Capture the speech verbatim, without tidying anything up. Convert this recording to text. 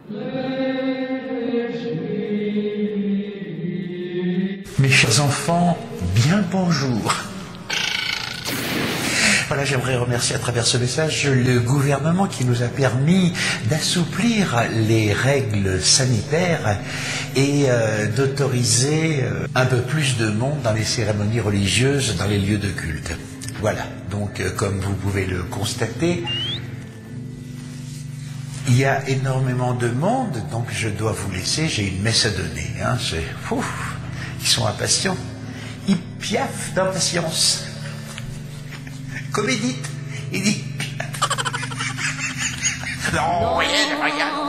Mes chers enfants, bien le bonjour. Voilà, j'aimerais remercier à travers ce message le gouvernement qui nous a permis d'assouplir les règles sanitaires et euh, d'autoriser euh, un peu plus de monde dans les cérémonies religieuses, dans les lieux de culte. Voilà, donc euh, comme vous pouvez le constater, il y a énormément de monde, donc je dois vous laisser, j'ai une messe à donner. Hein, c'est, ouf, ils sont impatients, ils piaffent d'impatience. Comédite, il dit... Non, rien, regarde.